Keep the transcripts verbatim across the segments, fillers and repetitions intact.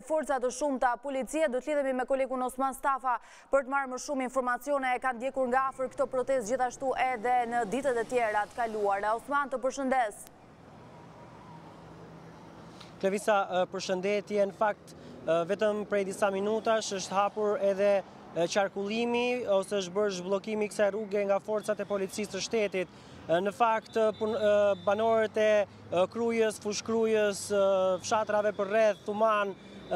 forca të shumta policie. Do të lidhemi me kolegun Osman Stafa për të marrë më shumë informacione. E kanë ndjekur nga afër këtë protestë gjithashtu edhe në ditët e tjera të kaluara. Osman, të përshëndes. Klevisa, përshëndetje. Në fakt, vetëm prej disa minutash është hapur edhe qarkullimi ose është bërë zhbllokimi kësaj rruge nga forcat e policisë të shtetit. Në fakt, banorët e Krujës, Fushkrujës, fshatrave për rreth, Thuman,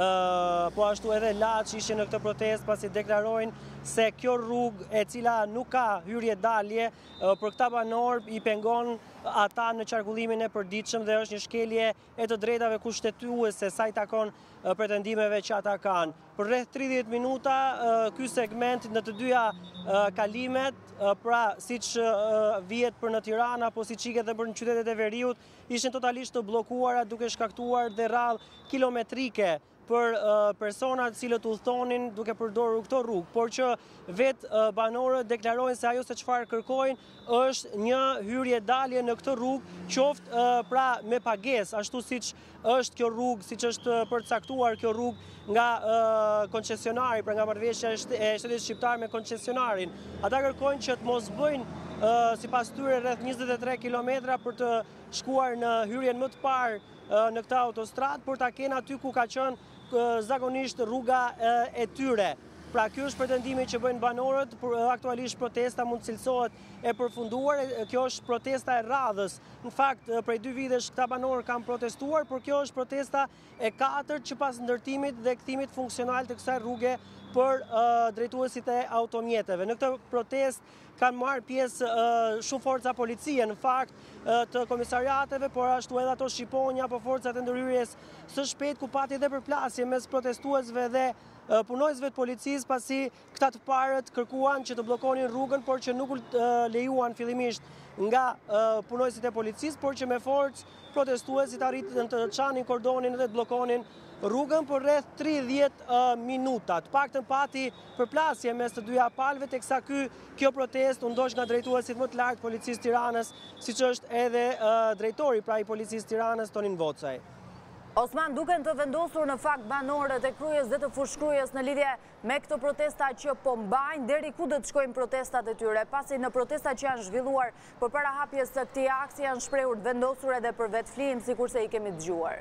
po ashtu edhe Laç ishin në këtë protestë pasi deklarojnë se kjo rrugë e cila nuk ka hyrje dalje për këta banor i pengon ata në qarkullimin e përditshëm dhe është një shkelje e të drejtave kushtetuese sa i takon pretendimeve që ata kanë. Për rreth tridhjetë minuta ky segment në të dyja kalimet, pra siç vihet për në Tiranë apo siç iket edhe për në qytetet e Veriut, ishin totalisht të bllokuara duke shkaktuar dhe rradhë kilometrike për personat cilët udhtonin duke përdorur këto rrugë, por që vetë banorët deklarojnë se ajo se çfarë kërkojnë është një hyrje dalje në këtë rrugë, qoftë pra me pagesë, ashtu siç është kjo rrugë, siç është përcaktuar kjo rrugë nga koncesionari, pra nga marrëveshja e shtetit shqiptar me koncesionarin. Ata kërkojnë që të mos bëjnë sipas tyre rreth njëzet e tre kilometra për të shkuar në hyrjen më të parë në këtë autostradë, por ta kenë aty ku ka qenë zakonisht rruga e tyre. Pra kjo është pretendimi që bëjnë banorët, aktualisht protesta mund të cilësohet e përfunduar, kjo është protesta e radhës. Në fakt, prej dy vitesh këta banorë kanë protestuar, por kjo është protesta e katërt që pas ndërtimit dhe kthimit funksional të kësaj rruge për drejtuesit e automjeteve. Në këtë protestë kanë marrë pjesë shumë forca policie, në fakt, të komisariateve, por ashtu edhe ato shqiponja apo forcat e ndërhyrjes së shpejtë ku pati edhe përplasje mes protestuesve dhe punojësve të policisë, pasi këta të parët kërkuan që të bllokonin rrugën, por që nuk lejuan fillimisht nga punojësit e policisë, por që me forcë protestuesit arritën të çanin kordonin dhe të bllokonin rrugën për rreth tridhjetë minuta. Të paktën pati përplasje mes të dyja palëve, teksa ky kjo protestë u ndosh nga drejtuesit më të lartë policisë Tiranës, siç është edhe drejtori pra i policisë Tiranës Tonin Vocaj. Osman, duken të vendosur në fakt banorët e Krujës dhe të Fushkrujës në lidhje me këto protesta që po mbajnë, deri ku do të shkojnë protestat e tyre, pasi në protestat që janë zhvilluar përpara hapjes së këtij aksi janë shprehur të vendosur edhe për vetflijim, sikurse i kemi dëgjuar.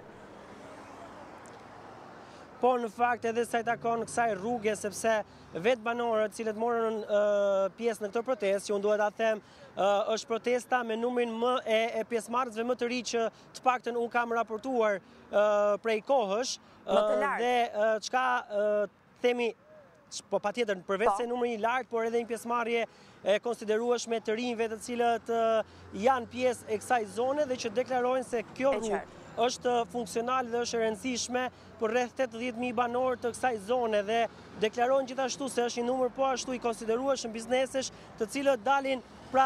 Po në fakt edhe sa i takon kësaj rruge, sepse vetë banorët cilët morën pjesë në këtë protestë, që unë duhet ta them, është protesta me numrin më e pjesëmarrësve më të ri që të paktën unë kam raportuar prej kohësh, dhe çka themi, po patjetër përveç se numri i lartë, por edhe një pjesëmarrje e konsiderueshme të rinjve të cilët janë pjesë e kësaj zone dhe që deklarojnë se kjo rrugë është funksional dhe është e rëndësishme për rreth tetëdhjetë mijë banor të kësaj zone dhe deklarojnë gjithashtu se është një numër po ashtu i konsiderueshëm biznesesh të cilët dalin pra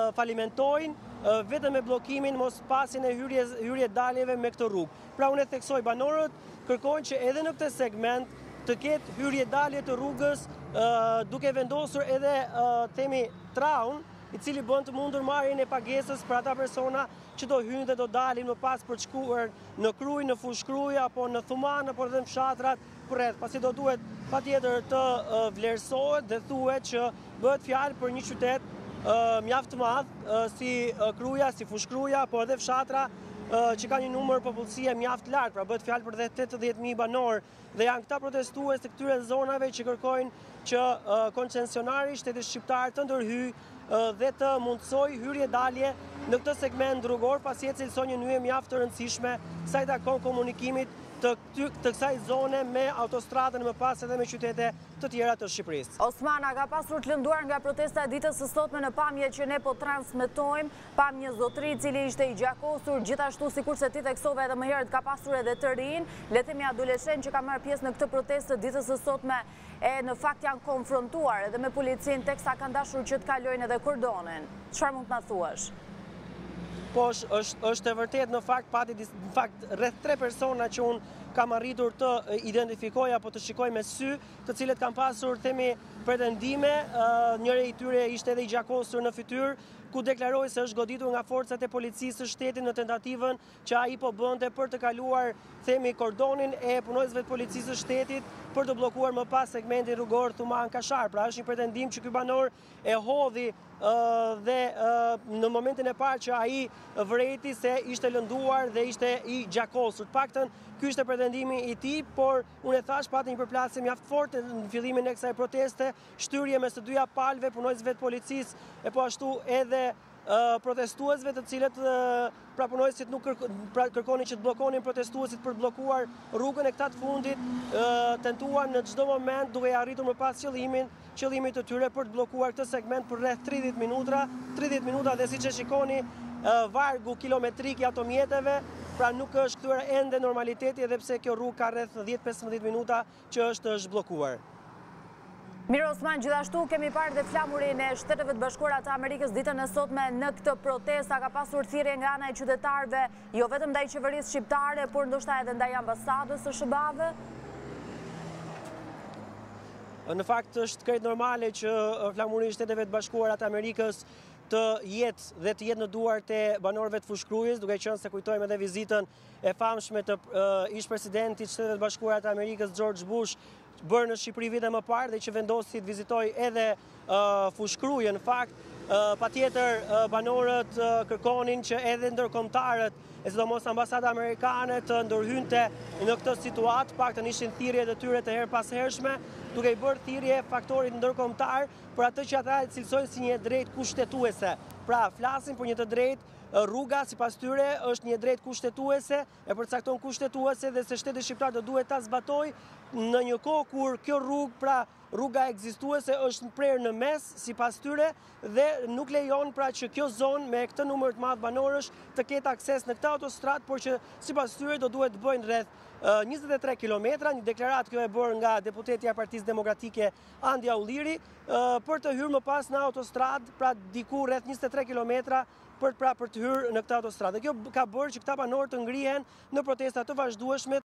falimentojnë vetëm me bllokimin mos pasin e hyrje daljeve me këtë rrugë. Pra unë e theksoj, banorët kërkojnë që edhe në këtë segment të ketë hyrje dalje të rrugës duke vendosur edhe themi traun, i cili bën të mundur marrjen e pagesës për ata persona që do hyjnë dhe do dalin më pas për të shkuar në Krujë, në Fushkruj apo në Thuman apo edhe në fshatrat përreth, pasi do duhet patjetër të vlerësohet dhe thuhet që bëhet fjalë për një qytet mjaft të madh si Kruja, si Fushkruja apo edhe fshatra që ka një numër popullsie mjaft lartë, pra bëhet fjalë për rreth tetëdhjetë mijë banor dhe janë këta protestues të këtyre zonave që kërkojnë që koncesionari i shtetit shqiptar të ndërhyjë dhe të mundsoj hyrje dalje në këtë segment rrugor, pasi e cilëson një nyje mjaft të rëndësishme sa i takon komunikimit të kësaj zone me autostradën më pas edhe me qytete të tjera të Shqipërisë. Osman, a ka pasur të lënduar nga protesta e ditës së sotme në pamje që ne po transmetojmë, pam një zotëri i cili ishte i gjakosur, gjithashtu sikurse ti theksove edhe më herët ka pasur edhe të rinj, le të themi adoleshent që ka marrë pjesë në këtë protestë të ditës së sotme e në fakt janë konfrontuar edhe me policinë teksa kanë dashur që të kalojnë edhe kordonin. Çfarë mund të na thuash? Po është e vërtet, në fakt pati në fakt rreth tre persona që unë kam arritur të identifikoj apo të shikoj me sy, të cilët kam pasur themi pretendime, njëri i tyre ishte edhe i gjakosur në fytyrë, ku deklaroi se është goditur nga forcat e policisë së shtetit në tentativën që ai po bënte për të kaluar themi kordonin e punojësve të policisë së shtetit për të bllokuar më pas segmentin rrugor Thuman Kashar. Pra është një pretendim që ky banor e hodhi Uh, dhe uh, në momentin e parë që ai vëreti se ishte lënduar dhe ishte i gjakosur. Të paktën ky ishte pretendimi i tij, por unë e thash pati një përplasje mjaft forte në fillimin e kësaj proteste, shtyrje mes të dyja palëve, punojësve të policisë e po ashtu edhe uh, protestuesve të cilët uh, pra punojësit nuk kërko, pra kërkonin që të bllokonin protestuesit për të bllokuar rrugën e këta të fundit, uh, tentuan në çdo moment duke arritur më pas qëllimin qëllimit të tyre për të bllokuar këtë segment për rreth tridhjetë minuta, tridhjetë minuta dhe siç e shikoni vargu kilometrik i automjeteve, pra nuk është kthyer ende normaliteti edhe pse kjo rrugë ka rreth dhjetë pesëmbëdhjetë minuta që është zhbllokuar. Mirë Osman, gjithashtu kemi parë dhe flamurin e Shteteve të Bashkuara të Amerikës ditën e sotme në këtë protesta, ka pasur thirrje nga ana e qytetarëve, jo vetëm ndaj qeverisë shqiptare, por ndoshta edhe ndaj ambasadës së S B A-ve. Në fakt është krejt normale që flamuri i Shteteve të Bashkuara të Amerikës të jetë dhe të jetë në duart e banorëve të Fushkrujës, duke qenë se kujtojmë edhe vizitën e famshme të uh, ish-presidentit të Shtetet Bashkuara të Amerikës George Bush, bërë në Shqipëri vite më parë dhe që vendosi të vizitoj edhe uh, Fushkrujën. Në fakt, uh, patjetër uh, banorët uh, kërkonin që edhe ndërkombëtarët e sidomos ambasada amerikane të ndërhynte në këtë situatë, paktën ishin thirrjet e tyre të her pas hershme, duke i bërë thirrje faktorit ndërkombëtar për atë që ata e cilësojnë si një drejtë kushtetuese. Pra, flasin për një të drejtë, rruga sipas tyre është një drejtë kushtetuese, e përcakton kushtetuese dhe se shteti shqiptar do duhet ta zbatojë në një kohë kur kjo rrugë, pra rruga ekzistuese është prerë në mes sipas tyre dhe nuk lejon pra që kjo zonë me këtë numër të madh banorësh të ketë akses në këtë autostradë, por që sipas tyre do duhet të bëjnë rreth uh, njëzet e tre kilometra, një deklaratë kjo e bërë nga deputetja e Partisë Demokratike Andi Aulliri, uh, për të hyrë më pas në autostradë, pra diku rreth njëzet e tre kilometra për, pra, për të hyrë në këtë autostradë. Dhe kjo ka bërë që këta banorë të ngrihen në protesta të vazhdueshme